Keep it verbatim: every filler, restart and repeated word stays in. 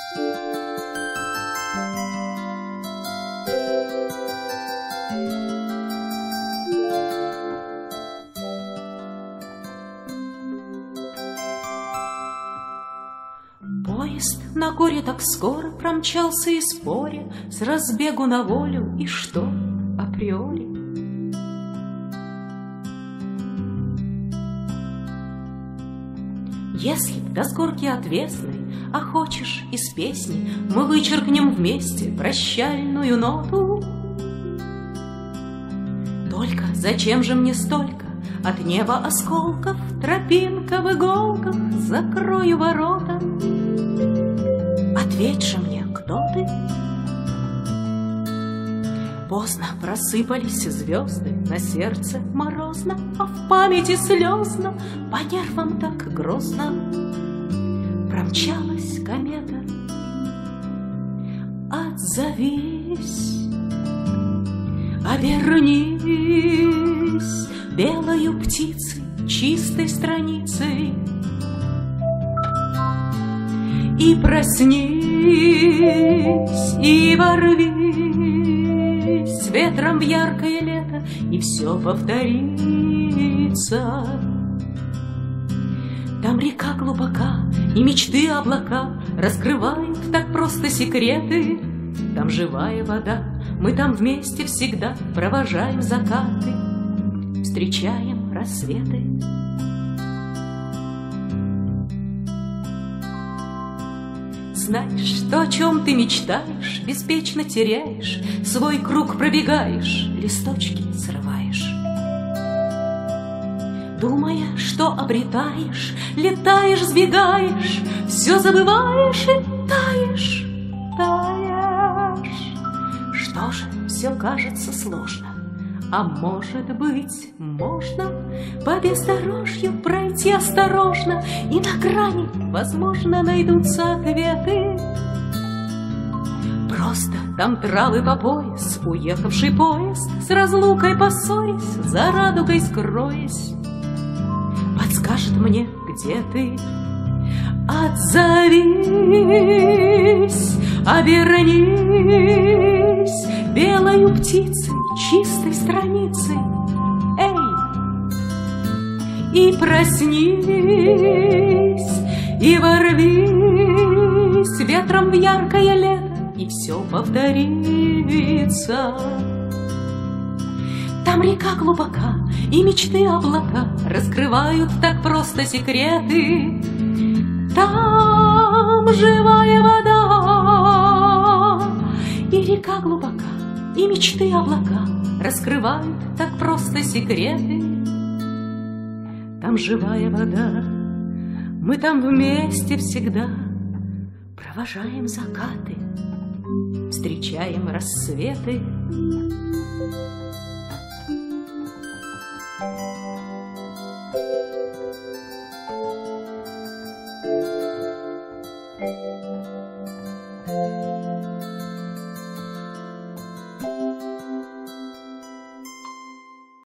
Поезд на горе так скоро промчался и споря с разбегу на волю, и что априори? Если б до с горки отвесной, а хочешь из песни, мы вычеркнем вместе прощальную ноту. Только зачем же мне столько от неба осколков, тропинка в иголках, закрою ворота. Ответь же мне, кто ты? Поздно просыпались звезды, на сердце морозно, а в памяти слезно, по нервам так грозно промчалась комета. Отзовись, обернись белою птицей, чистой страницей, и проснись, и ворвись ветром в яркое лето, и все повторится. Там река глубока, и мечты облака раскрывают так просто секреты. Там живая вода, мы там вместе всегда провожаем закаты, встречаем рассветы. Знаешь, то, о чем ты мечтаешь, беспечно теряешь, свой круг пробегаешь, листочки срываешь. Думая, что обретаешь, летаешь, сбегаешь, все забываешь и таешь, таешь. Что же, все кажется сложно, а может быть, можно по бездорожью пройти осторожно, и на грани, возможно, найдутся ответы. Просто там травы по пояс, уехавший поезд, с разлукой поссорясь, за радугой скроясь, подскажет мне, где ты. Отзовись, обернись белою птицей, чистой страницей, эй, и проснись, и ворвись ветром в яркое лето, и все повторится. Там река глубока, и мечты облака раскрывают так просто секреты. Там живая вода, и река глубока, и мечты облака раскрывают так просто секреты. Там живая вода, мы там вместе всегда провожаем закаты, встречаем рассветы. Thank you.